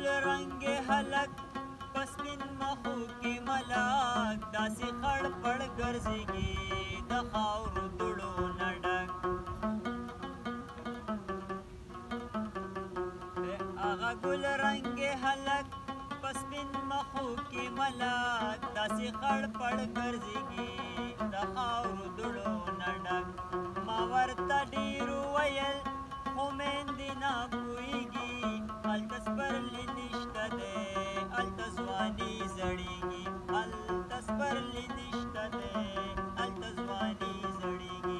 رنگ هلک پسپین مخو کې ملک داسې خړ پړ ګرځېږي د خاورو دوړو نه ډک هغه ګل رنګ هلک پسپین مخو کې ملک داسې خړ پړ ګرځېږي د خاورو دوړو نه ډک ما ورته ډېر وویل خو میندې نه پوهېږي هلته سپرلی نشته دی هلته ځواني زړېږي هلته سپرلی نشته دی هلته ځواني زړېږي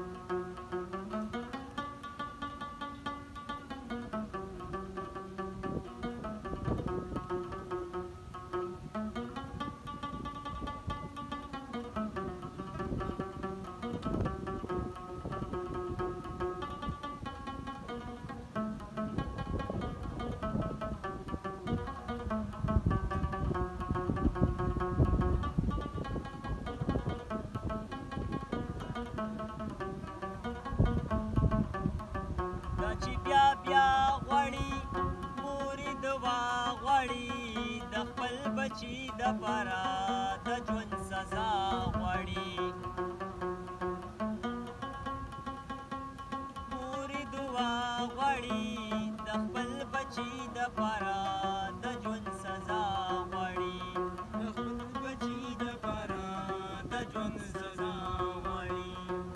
چې بیا بیا غواړي مورې دوا غواړي د خپل بچي دپاره د ژوند سزا غواړي مورې دوا غواړي د خپل بچي دپاره د ژوند سزا غواړي د خپل بچي دپاره د ژوند سزا غواړي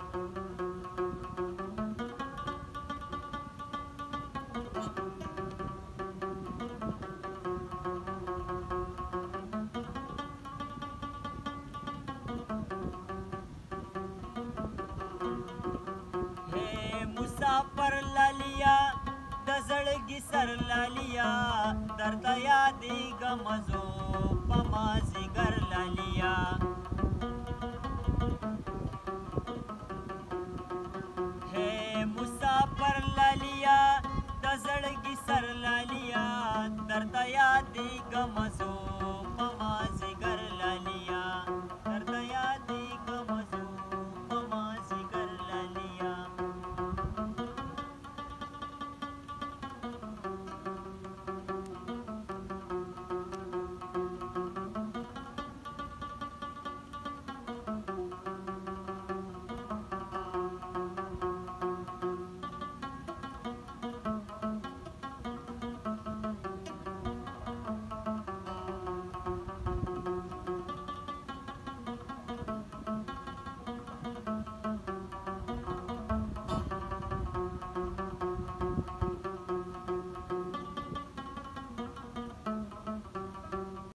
مسافر لالیا د زړګي سر لالیا درته یادېږم زو په مازدیګر لالیا ہے مسافر لالیا د زړګي سر لالیا درته یادېږم زو